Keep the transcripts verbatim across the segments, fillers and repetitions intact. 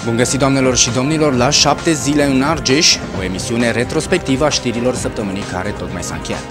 Bun găsit, doamnelor și domnilor, la șapte zile în Argeș, o emisiune retrospectivă a știrilor săptămânii care tocmai s-a încheiat.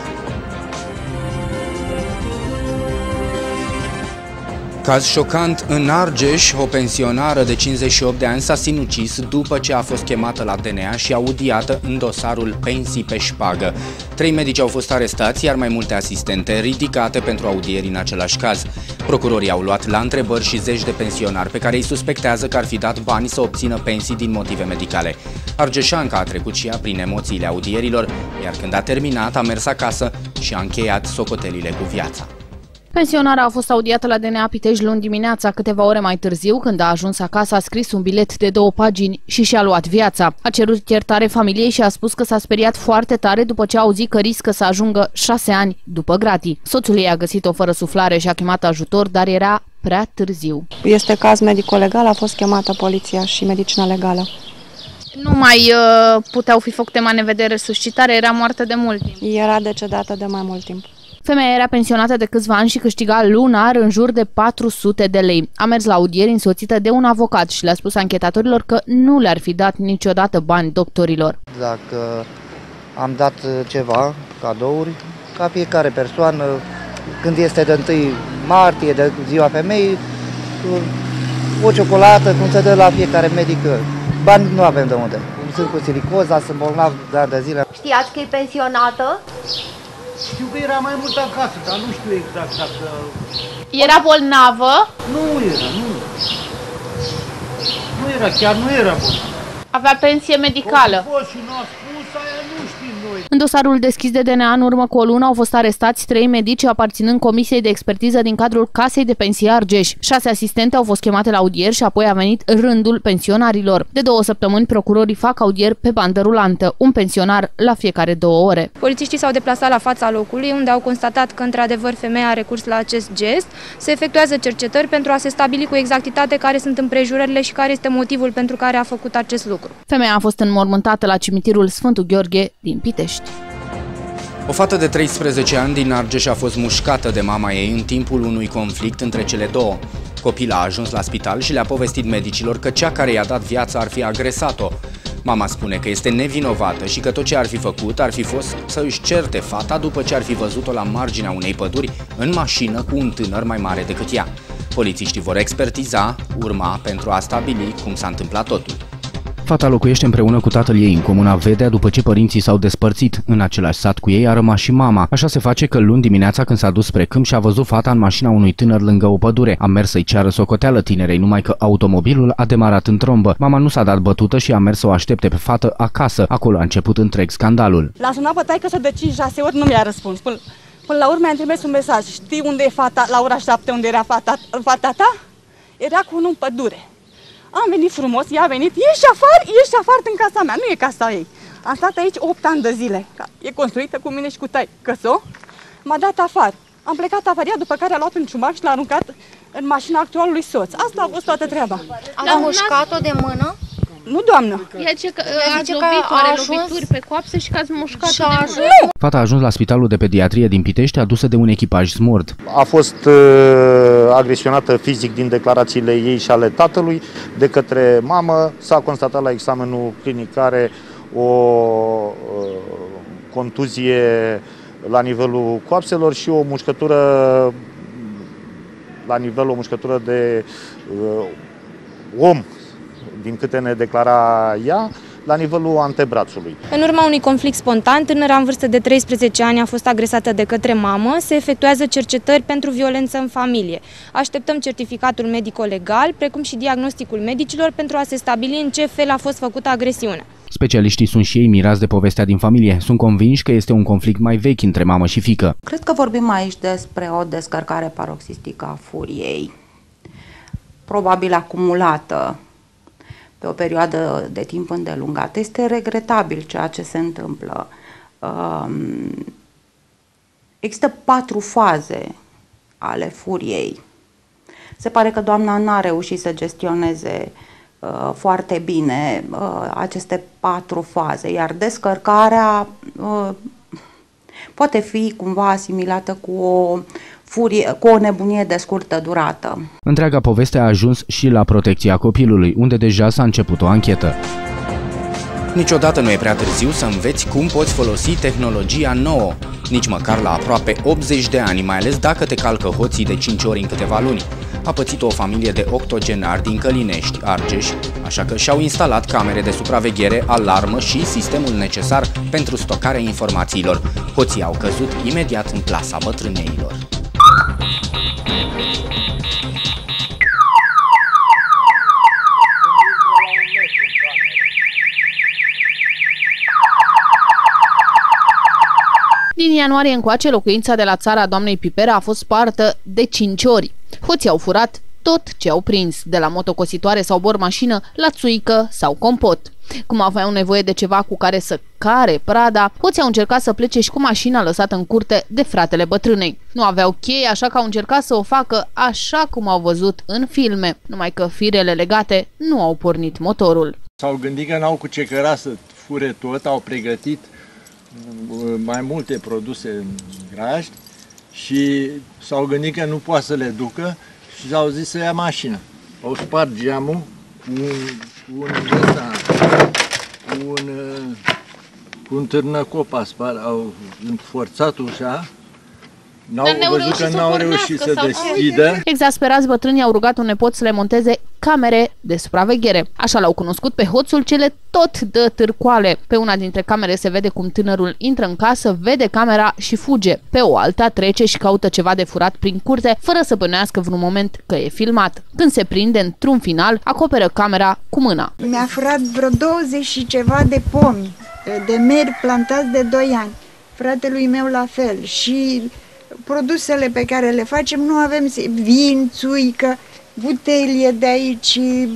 Caz șocant în Argeș, o pensionară de cincizeci și opt de ani s-a sinucis după ce a fost chemată la D N A și audiată în dosarul pensii pe șpagă. Trei medici au fost arestați, iar mai multe asistente ridicate pentru audieri în același caz. Procurorii au luat la întrebări și zeci de pensionari pe care îi suspectează că ar fi dat bani să obțină pensii din motive medicale. Argeșanca a trecut și ea prin emoțiile audierilor, iar când a terminat a mers acasă și a încheiat socotelile cu viața. Pensionara a fost audiată la D N A Pitești luni dimineața. Câteva ore mai târziu, când a ajuns acasă, a scris un bilet de două pagini și și-a luat viața. A cerut iertare familiei și a spus că s-a speriat foarte tare după ce a auzit că riscă să ajungă șase ani după gratii. Soțul ei a găsit-o fără suflare și a chemat ajutor, dar era prea târziu. Este caz medico-legal, a fost chemată poliția și medicina legală. Nu mai uh, puteau fi făcute manevre de resuscitare, era moartă de mult timp. Era decedată de mai mult timp. Femeia era pensionată de câțiva ani și câștiga lunar în jur de patru sute de lei. A mers la audieri însoțită de un avocat și le-a spus anchetatorilor că nu le-ar fi dat niciodată bani doctorilor. Dacă am dat ceva, cadouri, ca fiecare persoană, când este de întâi martie, de ziua femeii, o ciocolată, cum se dă la fiecare medic, bani nu avem de unde. Sunt cu silicoza, sunt bolnav de ani de zile. Știați că e pensionată? Știu că era mai mult acasă, dar nu știu exact dacă... Era bolnavă? Nu era, nu. Nu era, chiar nu era bolnavă. Avea pensie medicală. O fost și nu a spus, aia nu știm noi. În dosarul deschis de D N A în urmă cu o lună au fost arestați trei medici aparținând Comisiei de Expertiză din cadrul Casei de Pensii Argeș. Șase asistente au fost chemate la audieri și apoi a venit rândul pensionarilor. De două săptămâni, procurorii fac audieri pe bandă rulantă, un pensionar la fiecare două ore. Polițiștii s-au deplasat la fața locului, unde au constatat că, într-adevăr, femeia a recurs la acest gest. Se efectuează cercetări pentru a se stabili cu exactitate care sunt împrejurările și care este motivul pentru care a făcut acest lucru. Femeia a fost înmormântată la cimitirul Sfântul Gheorghe din Pitești. O fată de treisprezece ani din Argeș a fost mușcată de mama ei în timpul unui conflict între cele două. Copila a ajuns la spital și le-a povestit medicilor că cea care i-a dat viața ar fi agresat-o. Mama spune că este nevinovată și că tot ce ar fi făcut ar fi fost să își certe fata după ce ar fi văzut-o la marginea unei păduri în mașină cu un tânăr mai mare decât ea. Polițiștii vor expertiza urma pentru a stabili cum s-a întâmplat totul. Fata locuiește împreună cu tatăl ei în comuna Vedea după ce părinții s-au despărțit. În același sat cu ei a rămas și mama. Așa se face că luni dimineața, când s-a dus spre câmp și a văzut fata în mașina unui tânăr lângă o pădure. A mers să-i ceară socoteală tinerei, numai că automobilul a demarat în trombă. Mama nu s-a dat bătută și a mers să o aștepte pe fată acasă. Acolo a început întreg scandalul. L-a sunat pe taică-să de cinci șase ori, nu mi-a răspuns. Până, până la urmă mi-a trimis un mesaj. Știi unde e fata, la ora șapte, unde era fata, fata ta? Era cu unul în pădure. Am venit frumos, ea a venit, ieși afară, ieși afară în casa mea, nu e casa ei. Am stat aici opt ani de zile, e construită cu mine și cu taică-so, m-a dat afară. Am plecat afară, după care a luat un ciumac și l-a aruncat în mașina actualului soț. Asta a fost toată treaba. Am mușcat-o de mână? Nu, doamnă. Ea zice că ați lovit, are lovituri pe coapsă și că ați mușcat-o de mână. Nu! Fata a ajuns la spitalul de pediatrie din Pitești, adusă de un echipaj smurd. A fost uh, agresionată fizic din declarațiile ei și ale tatălui de către mamă. S-a constatat la examenul clinic care o uh, contuzie la nivelul coapselor și o mușcătură la nivelul o mușcătură de uh, om, din câte ne declara ea, la nivelul antebrațului. În urma unui conflict spontan, tânăra în vârstă de treisprezece ani a fost agresată de către mamă. Se efectuează cercetări pentru violență în familie. Așteptăm certificatul medico-legal, precum și diagnosticul medicilor pentru a se stabili în ce fel a fost făcută agresiunea. Specialiștii sunt și ei mirați de povestea din familie. Sunt convinși că este un conflict mai vechi între mamă și fiică. Cred că vorbim aici despre o descărcare paroxistică a furiei, probabil acumulată pe o perioadă de timp îndelungată. Este regretabil ceea ce se întâmplă. Există patru faze ale furiei. Se pare că doamna n-a reușit să gestioneze foarte bine aceste patru faze, iar descărcarea poate fi cumva asimilată cu o furie, cu o nebunie de scurtă durată. Întreaga poveste a ajuns și la protecția copilului, unde deja s-a început o anchetă. Niciodată nu e prea târziu să înveți cum poți folosi tehnologia nouă, nici măcar la aproape optzeci de ani, mai ales dacă te calcă hoții de cinci ori în câteva luni. A pățit o familie de octogenari din Călinești, Argeș, așa că și-au instalat camere de supraveghere, alarmă și sistemul necesar pentru stocarea informațiilor. Hoții au căzut imediat în plasa bătrâneilor. Din ianuarie încoace, locuința de la țara doamnei Pipera a fost spartă de cinci ori. Hoții au furat tot ce au prins, de la motocositoare sau bormașină la țuică sau compot. Cum aveau nevoie de ceva cu care să care prada, hoții au încercat să plece și cu mașina lăsată în curte de fratele bătrânei. Nu aveau cheie, așa că au încercat să o facă așa cum au văzut în filme, numai că firele legate nu au pornit motorul. S-au gândit că n-au cu ce căra să fure tot, au pregătit mai multe produse în graj și s-au gândit că nu poate să le ducă și s-au zis să ia mașina. Au spart geamul cu un, cu un, ăsta, cu un, cu un târnăcop, au forțat ușa. N-au văzut că n-au reușit să deschidă. Exasperați, bătrânii au rugat un nepot să le monteze camere de supraveghere. Așa l-au cunoscut pe hoțul cele tot de târcoale. Pe una dintre camere se vede cum tânărul intră în casă, vede camera și fuge. Pe o alta trece și caută ceva de furat prin curte, fără să bănuiască vreun moment că e filmat. Când se prinde într-un final, acoperă camera cu mâna. Mi-a furat vreo douăzeci și ceva de pomi, de meri plantați de doi ani. Fratelui meu la fel și produsele pe care le facem nu avem vin, țuică, butelie de aici,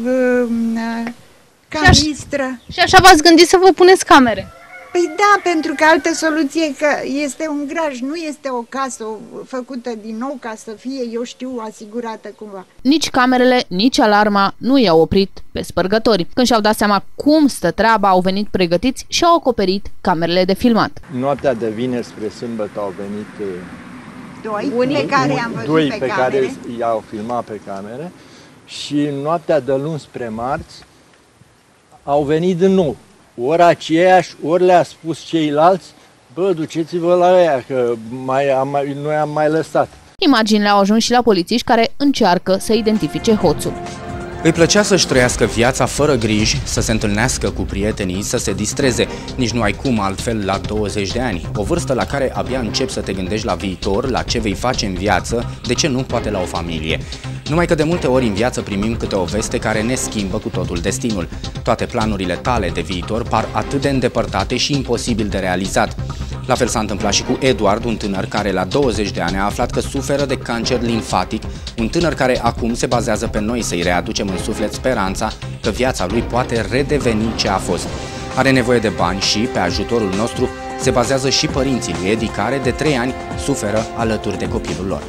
canistră. Și așa v-ați gândit să vă puneți camere? Păi da, pentru că altă soluție că este un graj, nu este o casă făcută din nou ca să fie, eu știu, asigurată cumva. Nici camerele, nici alarma nu i-au oprit pe spărgători. Când și-au dat seama cum stă treaba, au venit pregătiți și au acoperit camerele de filmat. Noaptea de vineri spre sâmbătă au venit doi Unii, pe care am văzut doi pe, pe camere. care i-au filmat pe camere și noaptea de luni spre marți au venit din nou. Ori aceiași, ori le-a spus ceilalți, bă, duceți-vă la ea, că mai am, mai, noi am mai lăsat. Imaginile au ajuns și la polițiști care încearcă să identifice hoțul. Îi plăcea să-și trăiască viața fără griji, să se întâlnească cu prietenii, să se distreze. Nici nu ai cum altfel la douăzeci de ani, o vârstă la care abia începi să te gândești la viitor, la ce vei face în viață, de ce nu poate la o familie. Numai că de multe ori în viață primim câte o veste care ne schimbă cu totul destinul. Toate planurile tale de viitor par atât de îndepărtate și imposibil de realizat. La fel s-a întâmplat și cu Eduard, un tânăr care la douăzeci de ani a aflat că suferă de cancer limfatic, un tânăr care acum se bazează pe noi să-i readucem în suflet speranța că viața lui poate redeveni ce a fost. Are nevoie de bani și, pe ajutorul nostru, se bazează și părinții lui Edi, care de trei ani suferă alături de copilul lor.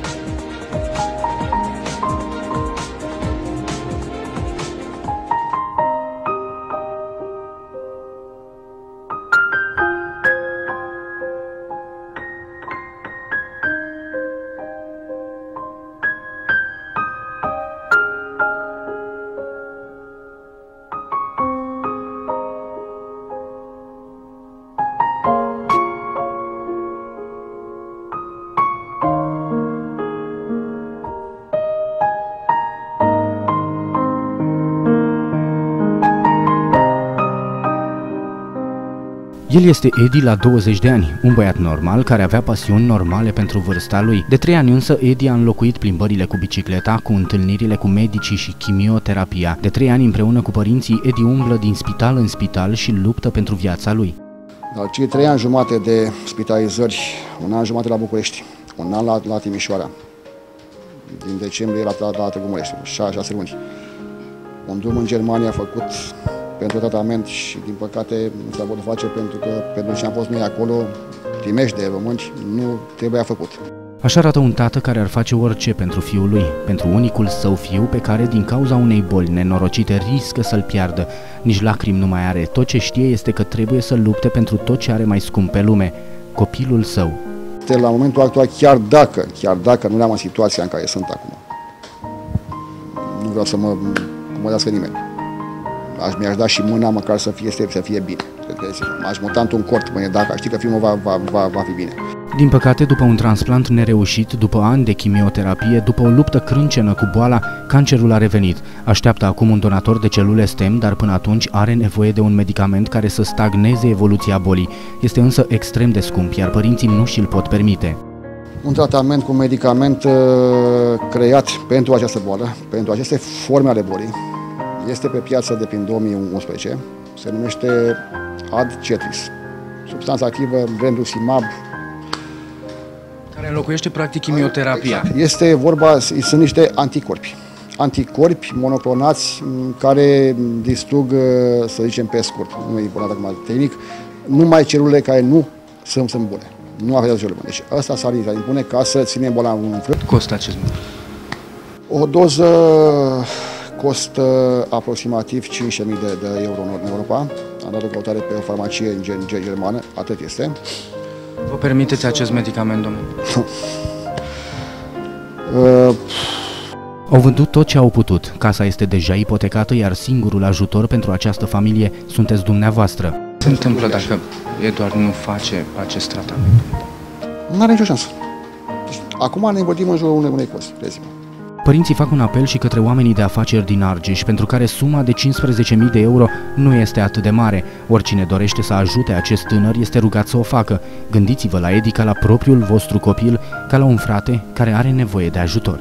El este Edi la douăzeci de ani, un băiat normal care avea pasiuni normale pentru vârsta lui. De trei ani însă Edi a înlocuit plimbările cu bicicleta cu întâlnirile cu medicii și chimioterapia. De trei ani împreună cu părinții, Edi umblă din spital în spital și luptă pentru viața lui. La cei trei ani jumate de spitalizări, un an jumate la București, un an la, la Timișoara, din decembrie la, la, la Târgu Mureș, șase luni. Un drum în Germania a făcut pentru tratament și, din păcate, nu s-a putut face pentru că pentru ce am fost noi acolo, trimești de români, nu trebuia făcut. Așa arată un tată care ar face orice pentru fiul lui, pentru unicul său fiu pe care, din cauza unei boli nenorocite, riscă să-l piardă. Nici lacrimi nu mai are, tot ce știe este că trebuie să lupte pentru tot ce are mai scump pe lume, copilul său. este la momentul actual, chiar dacă, chiar dacă nu le-am în situația în care sunt acum. Nu vreau să mă comodească nimeni. Aș, mi-aș da și mâna măcar să fie, să fie bine. M-aș muta într-un cort, mâine, dacă știi că filmul va, va, va, va fi bine. Din păcate, după un transplant nereușit, după ani de chimioterapie, după o luptă crâncenă cu boala, cancerul a revenit. Așteaptă acum un donator de celule stem, dar până atunci are nevoie de un medicament care să stagneze evoluția bolii. Este însă extrem de scump, iar părinții nu și-l pot permite. Un tratament cu un medicament uh, creat pentru această boală, pentru aceste forme ale bolii, este pe piață de prin două mii unsprezece, se numește Adcetris. Substanța activă Brentuximab, care înlocuiește practic chimioterapia. Este vorba, sunt niște anticorpi. Anticorpi monoclonați care distrug, să zicem pe scurt, nu e important acum tehnic, numai celulele care nu sunt, sunt bune. Nu afectează celulele bune. Deci ăsta s-ar impune ca să ținem boala în frâu. Costă acest lucru? O doză costă aproximativ cinci mii de, de euro în Europa. Am dat o căutare pe o farmacie în germană, atât este. Vă permiteți acest medicament, domnule? uh... Au vândut tot ce au putut. Casa este deja ipotecată, iar singurul ajutor pentru această familie sunteți dumneavoastră. Ce se întâmplă dacă Eduard nu face acest tratament? Nu are nicio șansă. Acum ne învățim în jurul unei, unei cozi, crezi-mă. Părinții fac un apel și către oamenii de afaceri din Argeș, pentru care suma de cincisprezece mii de euro nu este atât de mare. Oricine dorește să ajute acest tânăr este rugat să o facă. Gândiți-vă la Edi ca la propriul vostru copil, ca la un frate care are nevoie de ajutor.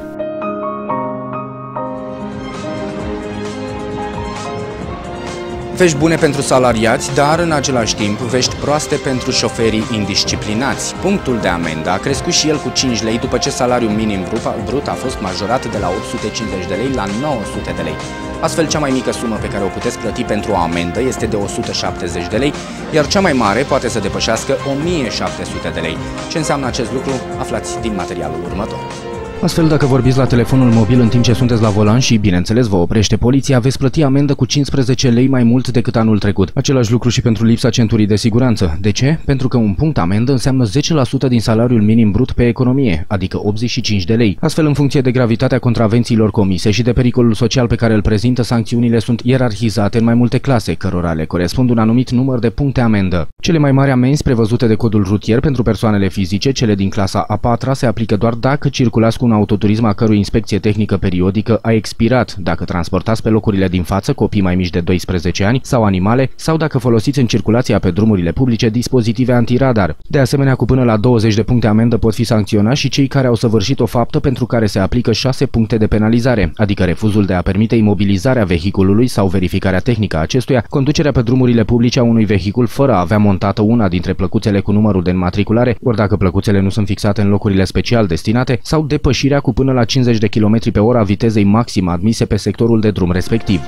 Vești bune pentru salariați, dar în același timp vești proaste pentru șoferii indisciplinați. Punctul de amendă a crescut și el cu cinci lei după ce salariul minim brut a fost majorat de la opt sute cincizeci de lei la nouă sute de lei. Astfel, cea mai mică sumă pe care o puteți plăti pentru o amendă este de o sută șaptezeci de lei, iar cea mai mare poate să depășească o mie șapte sute de lei. Ce înseamnă acest lucru? Aflați din materialul următor. Astfel, dacă vorbiți la telefonul mobil în timp ce sunteți la volan și, bineînțeles, vă oprește poliția, veți plăti amendă cu cincisprezece lei mai mult decât anul trecut. Același lucru și pentru lipsa centurii de siguranță. De ce? Pentru că un punct amendă înseamnă zece la sută din salariul minim brut pe economie, adică optzeci și cinci de lei. Astfel, în funcție de gravitatea contravențiilor comise și de pericolul social pe care îl prezintă, sancțiunile sunt ierarhizate în mai multe clase, cărora le corespund un anumit număr de puncte amendă. Cele mai mari amenzi prevăzute de codul rutier pentru persoanele fizice, cele din clasa a patra, se aplică doar dacă circulați cu un autoturism a cărui inspecție tehnică periodică a expirat, dacă transportați pe locurile din față copii mai mici de doisprezece ani sau animale, sau dacă folosiți în circulația pe drumurile publice dispozitive antiradar. De asemenea, cu până la douăzeci de puncte amendă pot fi sancționați și cei care au săvârșit o faptă pentru care se aplică șase puncte de penalizare, adică refuzul de a permite imobilizarea vehiculului sau verificarea tehnică a acestuia, conducerea pe drumurile publice a unui vehicul fără a avea montată una dintre plăcuțele cu numărul de înmatriculare, ori dacă plăcuțele nu sunt fixate în locurile special destinate, sau depășirea cu până la cincizeci de kilometri pe oră a vitezei maxime admise pe sectorul de drum respectiv.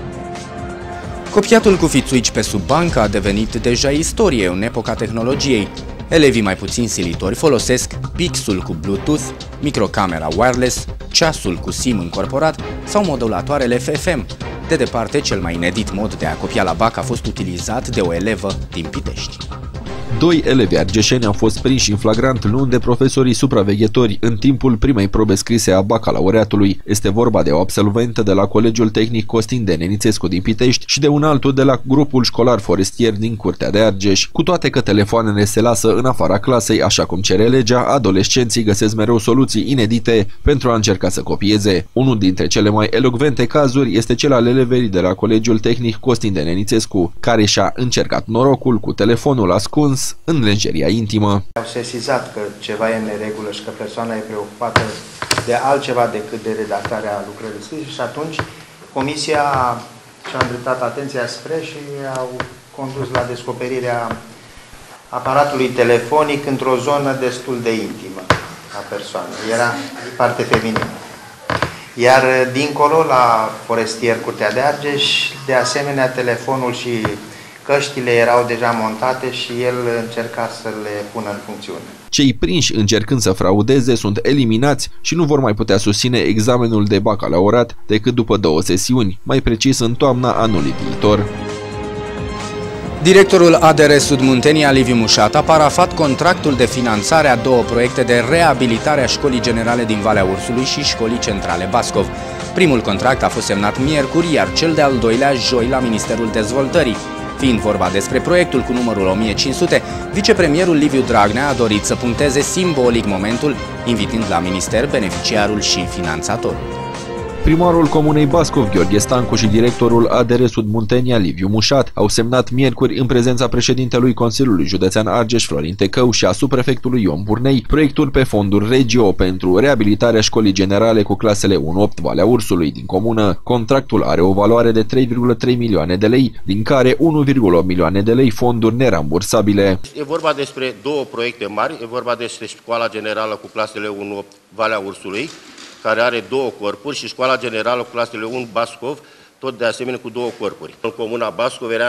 Copiatul cu fițuici pe sub bancă a devenit deja istorie în epoca tehnologiei. Elevii mai puțin silitori folosesc pixul cu Bluetooth, microcamera wireless, ceasul cu SIM încorporat sau modulatoarele F M. De departe, cel mai inedit mod de a copia la bac a fost utilizat de o elevă din Pitești. Doi elevi argeșeni au fost prinși în flagrant luni de profesorii supraveghetori în timpul primei probe scrise a bacalaureatului. Este vorba de o absolventă de la Colegiul Tehnic Costin de Nenițescu din Pitești și de un altul de la grupul școlar forestier din Curtea de Argeș. Cu toate că telefoanele se lasă în afara clasei, așa cum cere legea, adolescenții găsesc mereu soluții inedite pentru a încerca să copieze. Unul dintre cele mai elocvente cazuri este cel al elevei de la Colegiul Tehnic Costin de Nenițescu, care și-a încercat norocul cu telefonul ascuns în lenjeria intimă. Au sesizat că ceva e în neregulă și că persoana e preocupată de altceva decât de redactarea lucrării scrise și atunci comisia și-a îndreptat atenția spre și au condus la descoperirea aparatului telefonic într-o zonă destul de intimă a persoanei. Era parte feminină. Iar dincolo, la forestier Curtea de Argeș, de asemenea, telefonul și căștile erau deja montate și el încerca să le pună în funcțiune. Cei prinși încercând să fraudeze sunt eliminați și nu vor mai putea susține examenul de bacalaureat decât după două sesiuni, mai precis în toamna anului viitor. Directorul A D R Sud Muntenia, Liviu Mușat, a parafat contractul de finanțare a două proiecte de reabilitare a Școlii Generale din Valea Ursului și Școlii Centrale Bascov. Primul contract a fost semnat miercuri, iar cel de-al doilea joi la Ministerul Dezvoltării. Fiind vorba despre proiectul cu numărul o mie cinci sute, vicepremierul Liviu Dragnea a dorit să puncteze simbolic momentul, invitând la minister beneficiarul și finanțatorul. Primarul Comunei Bascov, Gheorghe Stancu, și directorul A D R Sud Muntenia, Liviu Mușat, au semnat miercuri în prezența președintelui Consiliului Județean Argeș, Florin Tecău, și a subprefectului Ion Burnei, proiectul pe fonduri Regio pentru reabilitarea Școlii Generale cu clasele unu opt Valea Ursului din comună. Contractul are o valoare de trei virgulă trei milioane de lei, din care unu virgulă opt milioane de lei fonduri nerambursabile. E vorba despre două proiecte mari, e vorba despre Școala Generală cu clasele unu opt Valea Ursului, care are două corpuri, și Școala Generală cu clasele unu Bascov, tot de asemenea cu două corpuri. În comuna Bascov era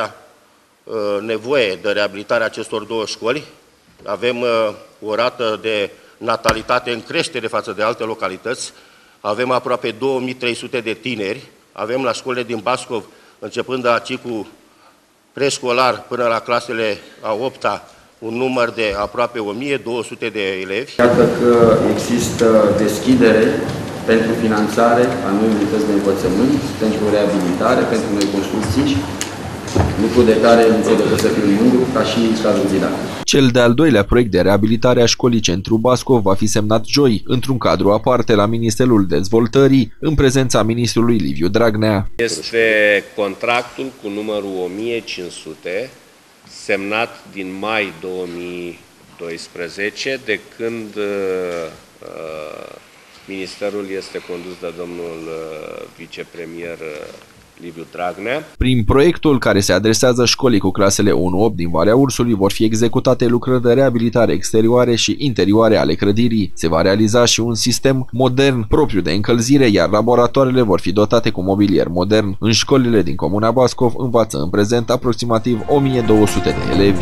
uh, nevoie de reabilitarea acestor două școli. Avem uh, o rată de natalitate în creștere față de alte localități. Avem aproape două mii trei sute de tineri. Avem la școlile din Bascov, începând de la ciclu preșcolar până la clasele a opta, un număr de aproape o mie două sute de elevi. Iată că există deschidere pentru finanțare a noi unități de învățământ, pentru reabilitare, pentru noi construcții, lucru de care nu pot decât să fiu mândru ca și cadrul didactic. Cel de-al doilea proiect de reabilitare a Școlii Centru Bascov va fi semnat joi, într-un cadru aparte la Ministerul Dezvoltării, în prezența ministrului Liviu Dragnea. Este contractul cu numărul o mie cinci sute, semnat din mai două mii doisprezece, de când uh, ministerul este condus de domnul uh, vicepremier uh, Liviu Dragnea. Prin proiectul, care se adresează școlii cu clasele unu opt din Valea Ursului, vor fi executate lucrări de reabilitare exterioare și interioare ale clădirii. Se va realiza și un sistem modern propriu de încălzire, iar laboratoarele vor fi dotate cu mobilier modern. În școlile din comuna Bascov învață în prezent aproximativ o mie două sute de elevi.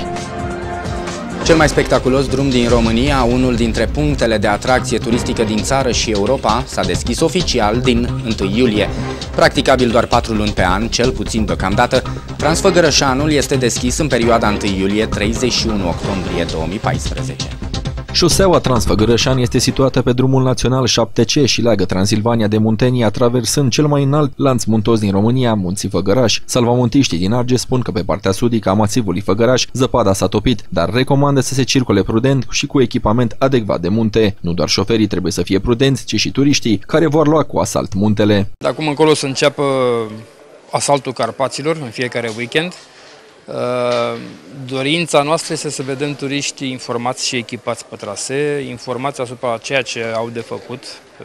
Cel mai spectaculos drum din România, unul dintre punctele de atracție turistică din țară și Europa, s-a deschis oficial din întâi iulie. Practicabil doar patru luni pe an, cel puțin deocamdată, Transfăgărășanul este deschis în perioada întâi iulie - treizeci și unu octombrie două mii paisprezece. Șoseaua Transfăgărășan este situată pe drumul național șapte C și leagă Transilvania de Muntenia, traversând cel mai înalt lanț muntos din România, Munții Făgăraș. Salvamontiștii din Argeș spun că pe partea sudică a masivului Făgăraș zăpada s-a topit, dar recomandă să se circule prudent și cu echipament adecvat de munte. Nu doar șoferii trebuie să fie prudenți, ci și turiștii, care vor lua cu asalt muntele. De acum încolo să înceapă asaltul Carpaților în fiecare weekend. Dorința noastră este să vedem turiștii informați și echipați pe trasee, informați asupra ceea ce au de făcut,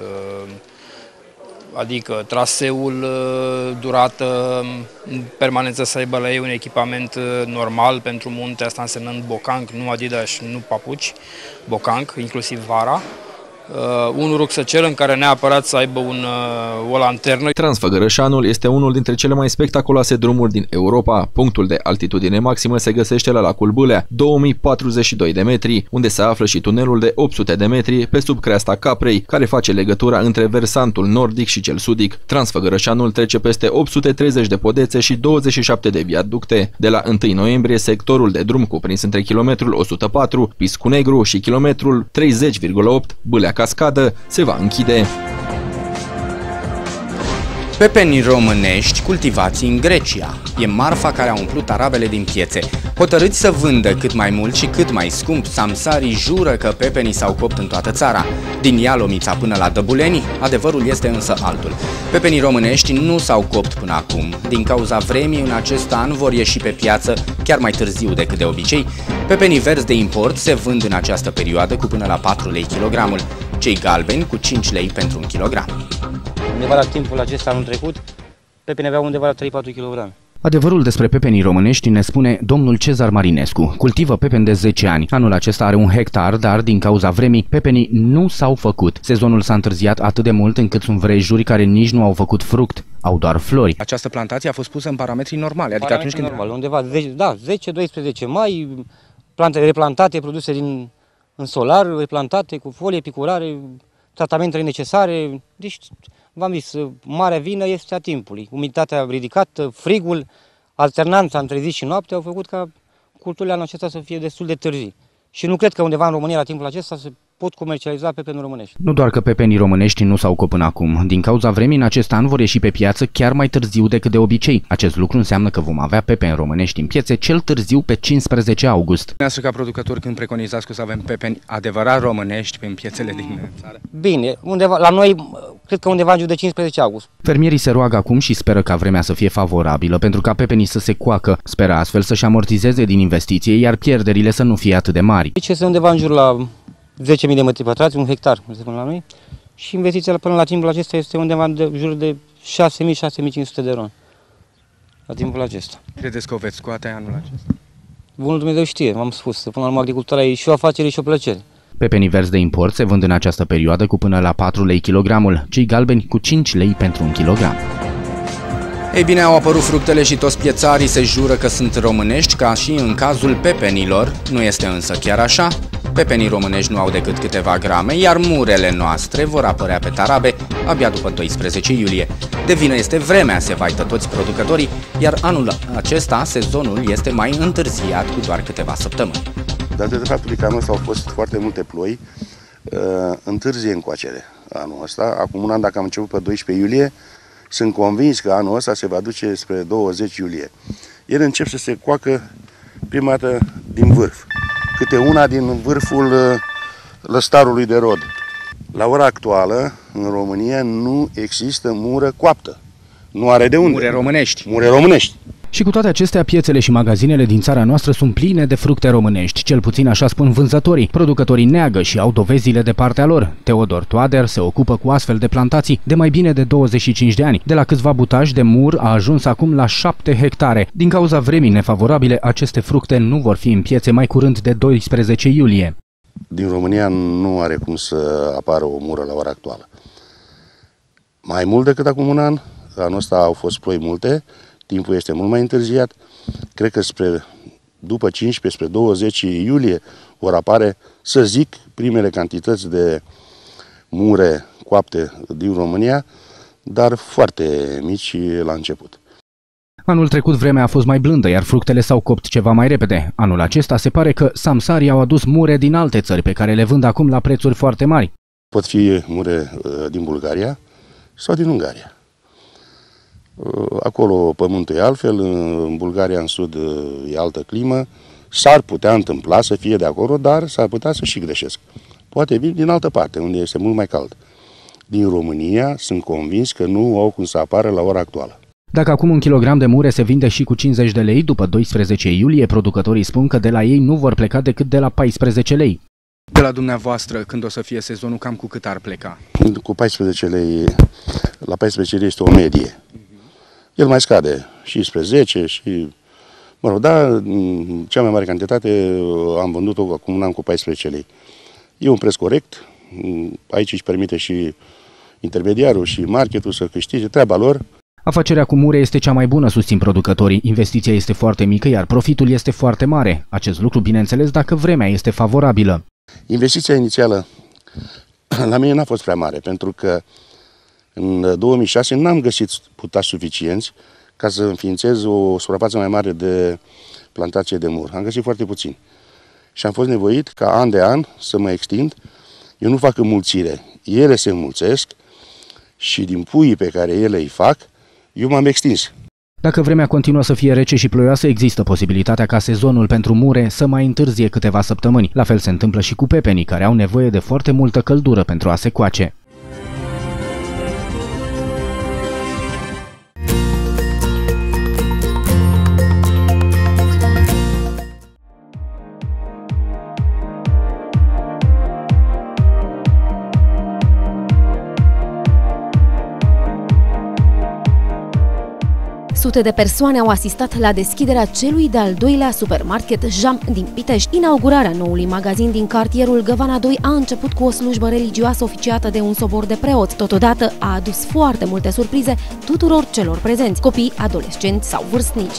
adică traseul, durată, în permanență să aibă la ei un echipament normal pentru munte, asta însemnând bocanc, nu Adidas, nu papuci, bocanc, inclusiv vara. Uh, un rucsăcel în care neapărat să aibă un, uh, o lanternă. Transfăgărășanul este unul dintre cele mai spectaculoase drumuri din Europa. Punctul de altitudine maximă se găsește la lacul Bâlea, două mii patruzeci și doi de metri, unde se află și tunelul de opt sute de metri pe sub creasta Caprei, care face legătura între versantul nordic și cel sudic. Transfăgărășanul trece peste opt sute treizeci de podețe și douăzeci și șapte de viaducte. De la întâi noiembrie, sectorul de drum cuprins între kilometrul o sută patru, Piscu Negru, și kilometrul treizeci virgulă opt, Bâlea Cascadă, se va închide. Pepeni românești cultivați în Grecia. E marfa care a umplut arabele din piețe. Hotărâți să vândă cât mai mult și cât mai scump, samsarii jură că pepenii s-au copt în toată țara. Din Ialomița până la Dăbuleni, adevărul este însă altul. Pepenii românești nu s-au copt până acum. Din cauza vremii, în acest an vor ieși pe piață chiar mai târziu decât de obicei. Pepenii verzi de import se vând în această perioadă cu până la patru lei kilogramul. Cei galbeni cu cinci lei pentru un kilogram. Undeva la timpul acesta anul trecut, pepenii aveau undeva la trei patru kilograme. Adevărul despre pepenii românești ne spune domnul Cezar Marinescu. Cultivă pepeni de zece ani. Anul acesta are un hectar, dar din cauza vremii, pepenii nu s-au făcut. Sezonul s-a întârziat atât de mult încât sunt vrejuri care nici nu au făcut fruct, au doar flori. Această plantație a fost pusă în parametri normale, adică parametri atunci când... normal, undeva zece, da, zece doisprezece mai, plantele replantate, produse din în solar, replantate cu folie, picurare, tratamentele necesare. Deci, v-am zis, marea vină este a timpului. Umiditatea ridicată, frigul, alternanța între zi și noapte au făcut ca culturile anul acesta să fie destul de târzii. Și nu cred că undeva în România la timpul acesta se pot comercializa pepenii românești. Nu doar că pepenii românești nu s-au cop până acum. Din cauza vremii, în acest an vor ieși pe piață chiar mai târziu decât de obicei. Acest lucru înseamnă că vom avea pepeni românești în piețe cel târziu pe cincisprezece august. Dumneavoastră ca producători, când preconizați că să avem pepeni adevărat românești pe piețele din țară? Bine, undeva, la noi cred că undeva în jur de cincisprezece august. Fermierii se roagă acum și speră ca vremea să fie favorabilă pentru ca pepenii să se coacă. Speră astfel să-și amortizeze din investiție, iar pierderile să nu fie atât de mari. Deci este undeva în jur la zece mii de metri pătrați, un hectar, se spune la noi, și investiția până la timpul acesta este undeva în jur de șase mii - șase mii cinci sute de ron. La timpul acesta. Credeți că o veți scoate anul acesta? Bunul Dumnezeu știe, v-am spus, până la urmă agricultura e și o afacere și o plăcere. Pepenii verzi de import se vând în această perioadă cu până la patru lei kilogramul, cei galbeni cu cinci lei pentru un kilogram. Ei bine, au apărut fructele și toți piețarii se jură că sunt românești, ca și în cazul pepenilor. Nu este însă chiar așa. Pepenii românești nu au decât câteva grame, iar murele noastre vor apărea pe tarabe abia după doisprezece iulie. De vină este vremea, se vaită toți producătorii, iar anul acesta sezonul este mai întârziat cu doar câteva săptămâni. Datorită faptului că anul ăsta au fost foarte multe ploi, întârzie încoacere anul ăsta. Acum un an, dacă am început pe doisprezece iulie, sunt convins că anul ăsta se va duce spre douăzeci iulie. Ele încep să se coacă prima dată din vârf, câte una din vârful lăstarului de rod. La ora actuală, în România, nu există mură coaptă. Nu are de unde. Mure românești. Mure românești. Și cu toate acestea, piețele și magazinele din țara noastră sunt pline de fructe românești, cel puțin așa spun vânzătorii. Producătorii neagă și au dovezile de partea lor. Teodor Toader se ocupă cu astfel de plantații de mai bine de douăzeci și cinci de ani. De la câțiva butași de mur a ajuns acum la șapte hectare. Din cauza vremii nefavorabile, aceste fructe nu vor fi în piețe mai curând de doisprezece iulie. Din România nu are cum să apară o mură la ora actuală. Mai mult decât acum un an, anul ăsta au fost ploi multe, timpul este mult mai întârziat. Cred că spre, după cincisprezece, spre douăzeci iulie vor apare, să zic, primele cantități de mure coapte din România, dar foarte mici la început. Anul trecut vremea a fost mai blândă, iar fructele s-au copt ceva mai repede. Anul acesta se pare că samsarii au adus mure din alte țări pe care le vând acum la prețuri foarte mari. Pot fi mure din Bulgaria sau din Ungaria. Acolo pământul e altfel, în Bulgaria în sud e altă climă. S-ar putea întâmpla să fie de acolo, dar s-ar putea să și greșesc. Poate vin din altă parte, unde este mult mai cald. Din România sunt convins că nu au cum să apară la ora actuală. Dacă acum un kilogram de mure se vinde și cu cincizeci de lei, după doisprezece iulie, producătorii spun că de la ei nu vor pleca decât de la paisprezece lei. De la dumneavoastră, când o să fie sezonul, cam cu cât ar pleca? Cu paisprezece lei, la paisprezece lei este o medie. El mai scade și spre zece și, mă rog, da, cea mai mare cantitate am vândut-o acum un an cu paisprezece lei. E un preț corect, aici își permite și intermediarul și marketul să câștige treaba lor. Afacerea cu mure este cea mai bună, susțin producătorii. Investiția este foarte mică, iar profitul este foarte mare. Acest lucru, bineînțeles, dacă vremea este favorabilă. Investiția inițială la mine n-a fost prea mare, pentru că în două mii șase n-am găsit putași suficienți ca să înființez o suprafață mai mare de plantație de mur. Am găsit foarte puțin. Și am fost nevoit ca an de an să mă extind. Eu nu fac înmulțire. Ele se înmulțesc și din puii pe care ele îi fac, eu m-am extins. Dacă vremea continuă să fie rece și ploioasă, există posibilitatea ca sezonul pentru mure să mai întârzie câteva săptămâni. La fel se întâmplă și cu pepenii, care au nevoie de foarte multă căldură pentru a se coace. Sute de persoane au asistat la deschiderea celui de-al doilea supermarket Jam din Pitești. Inaugurarea noului magazin din cartierul Găvana doi a început cu o slujbă religioasă oficiată de un sobor de preoți. Totodată a adus foarte multe surprize tuturor celor prezenți, copii, adolescenți sau vârstnici.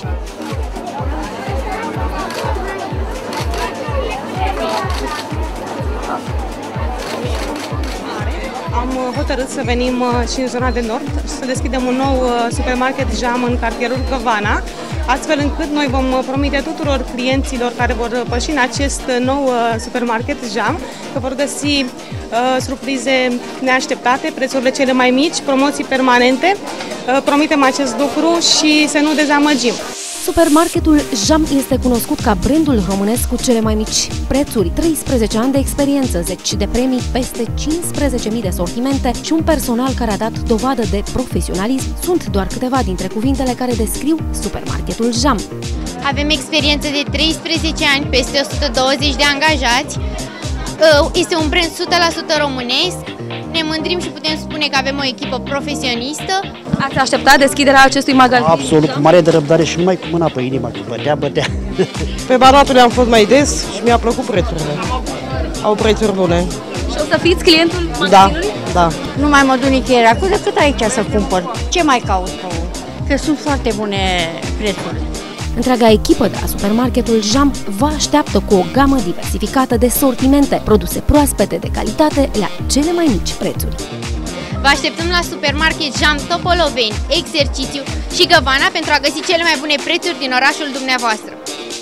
Am hotărât să venim și în zona de nord și să deschidem un nou supermarket Jam în cartierul Găvana, astfel încât noi vom promite tuturor clienților care vor păși în acest nou supermarket Jam că vor găsi uh, surprize neașteptate, prețurile cele mai mici, promoții permanente. Uh, promitem acest lucru și să nu dezamăgim. Supermarketul Jam este cunoscut ca brandul românesc cu cele mai mici prețuri, treisprezece ani de experiență, zeci de premii, peste cincisprezece mii de sortimente și un personal care a dat dovadă de profesionalism sunt doar câteva dintre cuvintele care descriu supermarketul Jam. Avem experiență de treisprezece ani, peste o sută douăzeci de angajați. Este un brand o sută la sută românesc. Ne mândrim și putem spune că avem o echipă profesionistă. Ați așteptat deschiderea acestui magazin? Absolut, cu mare de răbdare și numai cu mâna pe inimă, că bătea, bătea. Pe Banatului am fost mai des și mi-a plăcut prețurile. Au prețuri bune. Și o să fiți clientul magazinului? Da, da. Nu mai mă duc nicăieri acum decât aici să cumpăr. Ce mai caut? Că sunt foarte bune prețurile. Întreaga echipă de la supermarketul Jam vă așteaptă cu o gamă diversificată de sortimente, produse proaspete de calitate la cele mai mici prețuri. Vă așteptăm la supermarket Jam Topoloveni, Exercițiu și Găvana pentru a găsi cele mai bune prețuri din orașul dumneavoastră.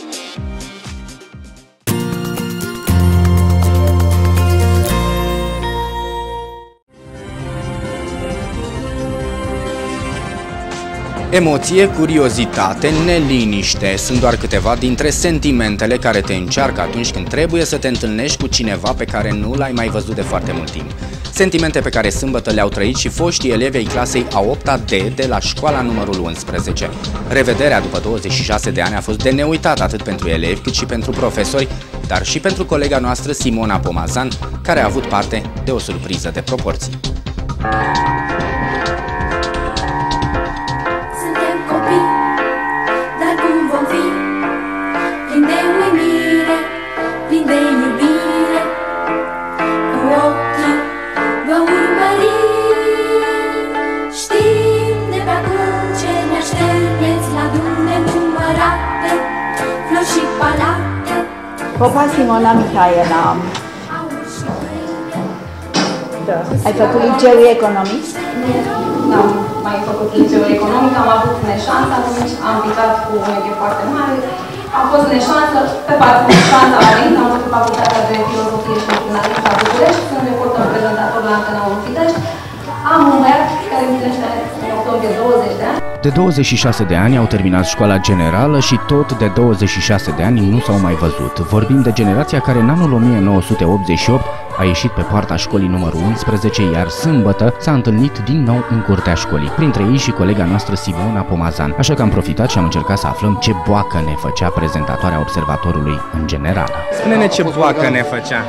Emoție, curiozitate, neliniște sunt doar câteva dintre sentimentele care te încearcă atunci când trebuie să te întâlnești cu cineva pe care nu l-ai mai văzut de foarte mult timp. Sentimente pe care sâmbătă le-au trăit și foștii elevi ai clasei a opta D de la școala numărul unsprezece. Revederea după douăzeci și șase de ani a fost de neuitat atât pentru elevi cât și pentru profesori, dar și pentru colega noastră Simona Pomazan, care a avut parte de o surpriză de proporții. Popa Simona Mihaela. Da. Ai făcut liceul economic? Nu, am mai făcut liceul economic, am avut neșansă, atunci am picat cu un echip foarte mare. Am fost neșansă, pe partea neșansă a venit, am făcut facultatea de filozofie și jurnalism la București, sunt reporter prezentator la Antena unu Pitești. Am un băiat care îmi ținește în octombrie douăzeci de ani. De douăzeci și șase de ani au terminat școala generală și tot de douăzeci și șase de ani nu s-au mai văzut. Vorbim de generația care în anul o mie nouă sute optzeci și opt a ieșit pe poarta școlii numărul unsprezece, iar sâmbătă s-a întâlnit din nou în curtea școlii, printre ei și colega noastră Simona Pomazan. Așa că am profitat și am încercat să aflăm ce boacă ne făcea prezentatoarea Observatorului în general. Spune-ne ce boacă ne făcea.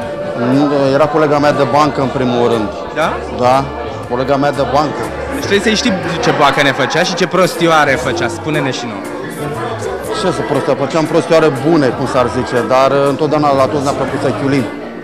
Era colega mea de bancă în primul rând. Da? Da, colega mea de bancă. Deci trebuie să-i știi ce boacă ne făcea și ce prostioare făcea. Spune-ne și nouă. Ce să prostioare? Făceam prostioare bune, cum s-ar zice, dar întotdeauna la toți ne-a plăcut să chiulim.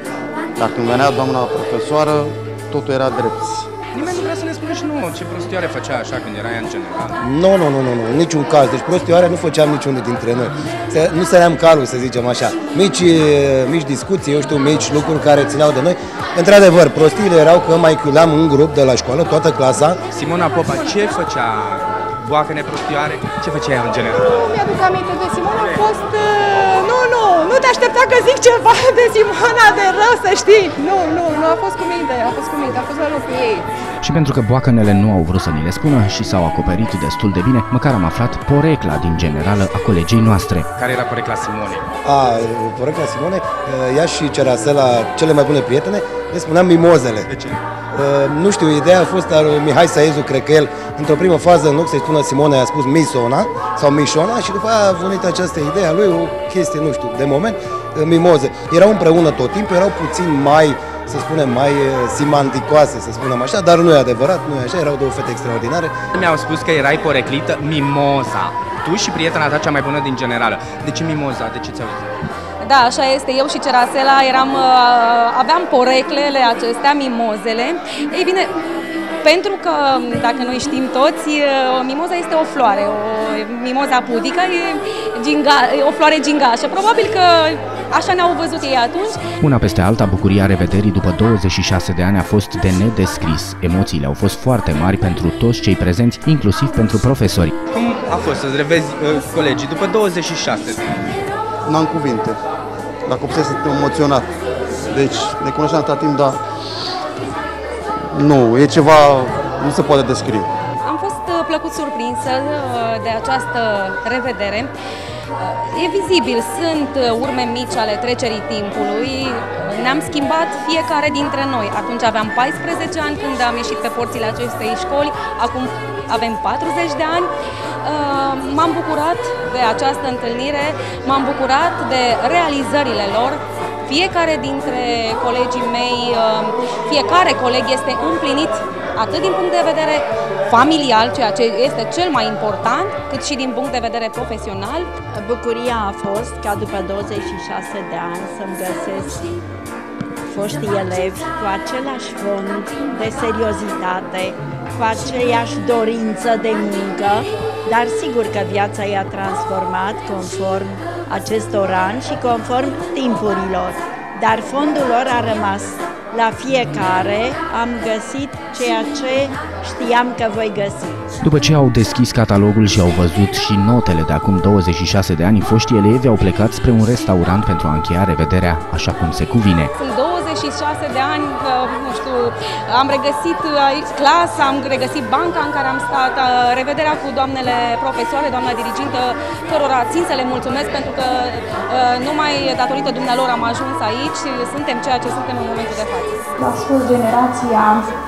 Dar când venea doamna profesoară, totul era drept. Nimeni nu vrea să ne spună și nouă ce prostioare făcea așa când era ea în general. Nu, nu, nu, nu, nu, în niciun caz. Deci prostioare nu făceam niciunul dintre noi. Nu săream calul, să zicem așa. Mici, mici discuții, eu știu, mici lucruri care țineau de noi. Într-adevăr, prostiile erau că mai chiuleam în grup de la școală, toată clasa. Simona Popa, ce făcea boacă neprostioare? Ce făcea ea în general? Mi-aduc aminte de Simona, a fost... Nu, nu, nu te aștepta că zic ceva de Simona de rău, să știi. Nu, nu, nu a fost cu minte, a fost cu minte, a fost la locul ei. Și pentru că boacănele nu au vrut să ni le spună și s-au acoperit destul de bine, măcar am aflat porecla din generală a colegii noastre. Care era porecla Simonei? A, porecla Simone, ea și Cerasela, cele mai bune prietene, le spuneam mimozele. De ce? Nu știu, ideea a fost al lui Mihai Saezu, cred că el, într-o primă fază, în loc să-i spună Simona, a spus Misona sau Mișona și după aia a venit această idee a lui, o chestie, nu știu, de moment, mimoze. Erau împreună tot timpul, erau puțin mai, să spunem, mai simanticoase, să spunem așa, dar nu e adevărat, nu e așa, erau două fete extraordinare. Mi-au spus că erai poreclită Mimoza, tu și prietena ta cea mai bună din generală. De ce Mimoza? De ce ți-au zis? Da, așa este, eu și Cerasela eram, aveam poreclele acestea, mimozele. Ei bine, Pentru că, dacă noi știm toți, mimoza este o floare, o mimoza pudică, e, ginga, e o floare gingașă. Probabil că așa ne-au văzut ei atunci. Una peste alta, bucuria revederii după douăzeci și șase de ani a fost de nedescris. Emoțiile au fost foarte mari pentru toți cei prezenți, inclusiv pentru profesori. Cum a fost să-ți revezi uh, colegii după douăzeci și șase de ani? N-am cuvinte. Dacă puteți, sunt emoționat. Deci, ne cunoșteam atâta timp, dar nu, e ceva, nu se poate descrie. Am fost plăcut surprinsă de această revedere. E vizibil, sunt urme mici ale trecerii timpului, ne-am schimbat fiecare dintre noi. Atunci aveam paisprezece ani când am ieșit pe porțile acestei școli, acum avem patruzeci de ani. M-am bucurat de această întâlnire, m-am bucurat de realizările lor. Fiecare dintre colegii mei, fiecare coleg este împlinit atât din punct de vedere familial, ceea ce este cel mai important, cât și din punct de vedere profesional. Bucuria a fost ca după douăzeci și șase de ani să-mi găsesc foștii elevi cu același fond de seriozitate, cu aceeași dorință de muncă, dar sigur că viața i-a transformat conform acestor ani și conform timpurilor. Dar fondul lor a rămas. La fiecare am găsit ceea ce știam că voi găsi. După ce au deschis catalogul și au văzut și notele de acum douăzeci și șase de ani, foștii elevi au plecat spre un restaurant pentru a încheia revederea așa cum se cuvine. Sunt douăzeci și șase de ani, nu știu, am regăsit clasa, am regăsit banca în care am stat, revederea cu doamnele profesoare, doamna dirigintă, cărora țin să le mulțumesc pentru că numai datorită dumnealor am ajuns aici și suntem ceea ce suntem în momentul de față. Ați fost generația,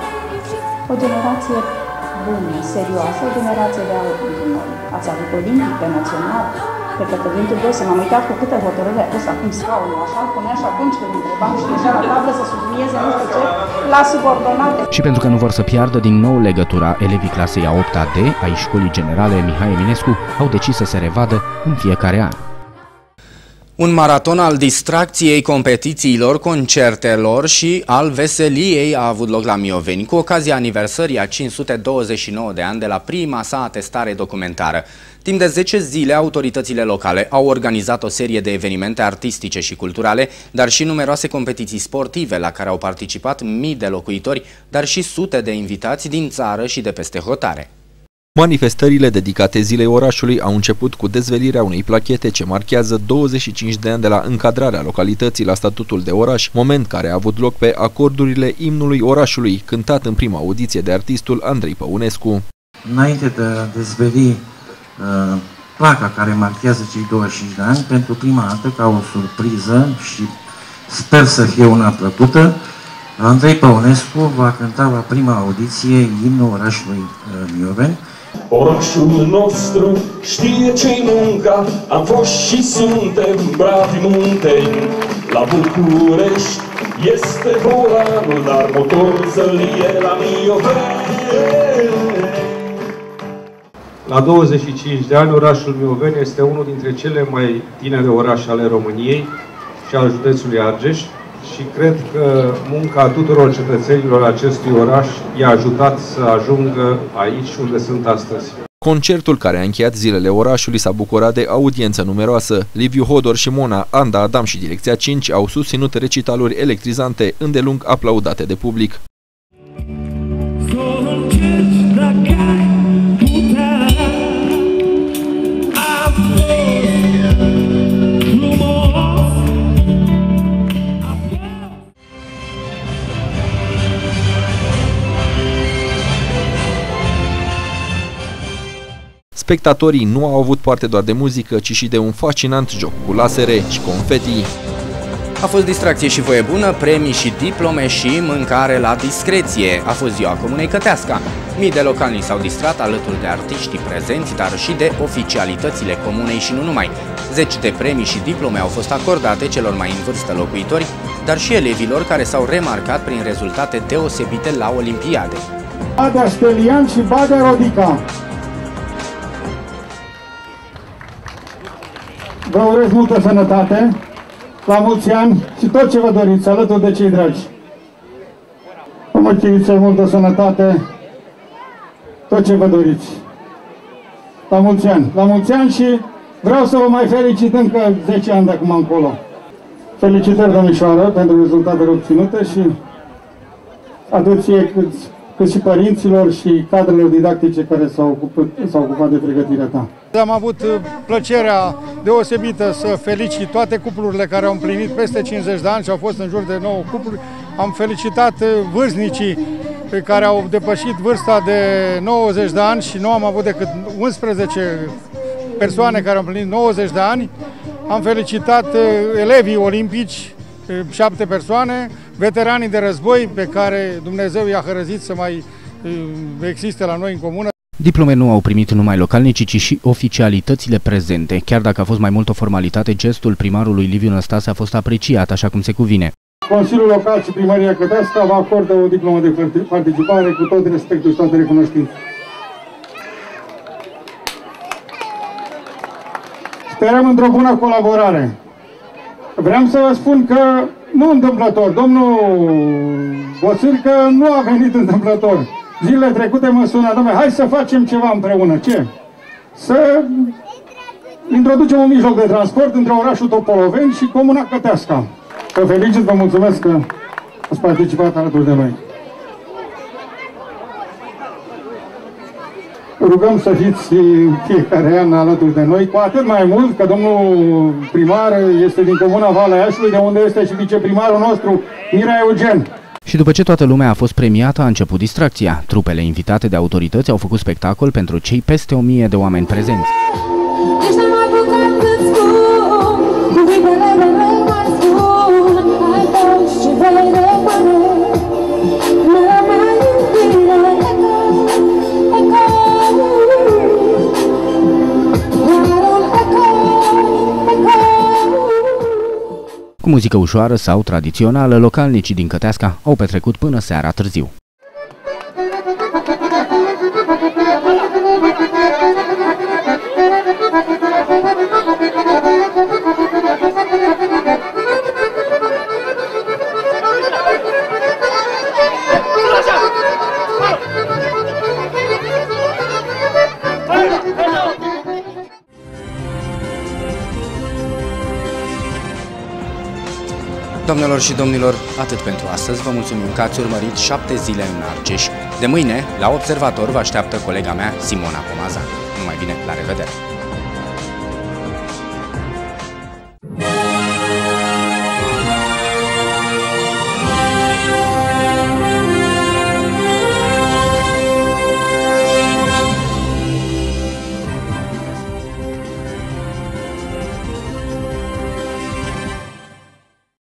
o generație bună, serioasă, o generație de autori. Ați avut olimpic pe național, pe cătălintul voi să m-am uitat cu câte hotărâri a pus acum scaunul, așa, îl punea și atunci când întrebam și deja la tablă să sublinieze nu știu ce, la subordonate. Și pentru că nu vor să piardă din nou legătura, elevii clasei a opta D ai Școlii Generale Mihai Eminescu au decis să se revadă în fiecare an. Un maraton al distracției, competițiilor, concertelor și al veseliei a avut loc la Mioveni cu ocazia aniversării a cinci sute douăzeci și nouă de ani de la prima sa atestare documentară. Timp de zece zile, autoritățile locale au organizat o serie de evenimente artistice și culturale, dar și numeroase competiții sportive la care au participat mii de locuitori, dar și sute de invitați din țară și de peste hotare. Manifestările dedicate zilei orașului au început cu dezvelirea unei plachete ce marchează douăzeci și cinci de ani de la încadrarea localității la statutul de oraș, moment care a avut loc pe acordurile imnului orașului, cântat în prima audiție de artistul Andrei Păunescu. Înainte de a dezveli uh, placa care marchează cei douăzeci și cinci de ani, pentru prima dată, ca o surpriză și sper să fie una plăcută, Andrei Păunescu va cânta la prima audiție imnul orașului uh, Mioveni. Orașul nostru știe ce-i munca, am fost și suntem bravi munteni. La București este volanul, dar motorul să-l ie la Mioveni. La douăzeci și cinci de ani, orașul Mioveni este unul dintre cele mai tinere orașe ale României și al județului Argeș. Și cred că munca tuturor cetățenilor acestui oraș i-a ajutat să ajungă aici unde sunt astăzi. Concertul care a încheiat zilele orașului s-a bucurat de audiență numeroasă. Liviu Hodor și Mona, Anda Adam și Direcția cinci au susținut recitaluri electrizante, îndelung aplaudate de public. Spectatorii nu au avut parte doar de muzică, ci și de un fascinant joc cu lasere și confetii. A fost distracție și voie bună, premii și diplome și mâncare la discreție. A fost ziua Comunei Căteasca. Mii de localnici s-au distrat alături de artiștii prezenți, dar și de oficialitățile comunei și nu numai. Zeci de premii și diplome au fost acordate celor mai în vârstă locuitori, dar și elevilor care s-au remarcat prin rezultate deosebite la Olimpiade. Badea Stelian și Badea Rodica. Vă urez multă sănătate, la mulți ani și tot ce vă doriți, alături de cei dragi. Vă mulțumesc, multă sănătate tot ce vă doriți. La mulți ani, la mulți ani și vreau să vă mai felicit încă zece ani de acum încolo. Felicitări, domnișoară, pentru rezultatele obținute și atât ție cât, cât și părinților și cadrelor didactice care s-au ocupat, s-au ocupat de pregătirea ta. Am avut plăcerea deosebită să felicit toate cuplurile care au împlinit peste cincizeci de ani și au fost în jur de nouă cupluri. Am felicitat vârstnicii pe care au depășit vârsta de nouăzeci de ani și nu am avut decât unsprezece persoane care au împlinit nouăzeci de ani. Am felicitat elevii olimpici, șapte persoane, veteranii de război pe care Dumnezeu i-a hărăzit să mai existe la noi în comună. Diplome nu au primit numai localnicii, ci și oficialitățile prezente. Chiar dacă a fost mai mult o formalitate, gestul primarului Liviu Năstase a fost apreciat așa cum se cuvine. Consiliul Local și Primăria Căteasca vă acordă o diplomă de participare cu tot respectul și toată recunoștința. Sperăm într-o bună colaborare. Vreau să vă spun că nu întâmplător, domnul Boțârcă nu a venit întâmplător. Zilele trecute mă sună, domnule, hai să facem ceva împreună. Ce? Să introducem un mijloc de transport între orașul Topoloveni și comuna Căteasca. Vă felicit, vă mulțumesc că ați participat alături de noi. Rugăm să fiți fiecare an alături de noi, cu atât mai mult că domnul primar este din comuna Valea Iașului, de unde este și viceprimarul nostru, Mira Eugen. Și după ce toată lumea a fost premiată, a început distracția. Trupele invitate de autorități au făcut spectacol pentru cei peste o mie de oameni prezenți. Cu muzică ușoară sau tradițională, localnicii din Căteasca au petrecut până seara târziu. Doamnelor și domnilor, atât pentru astăzi. Vă mulțumim că ați urmărit șapte zile în Argeș. De mâine, la Observator, vă așteaptă colega mea, Simona Pomazan. Numai bine, la revedere!